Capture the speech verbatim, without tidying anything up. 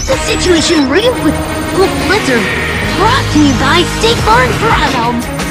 The Situation Real with Blitzer. Brought to you by State Farm Toronto.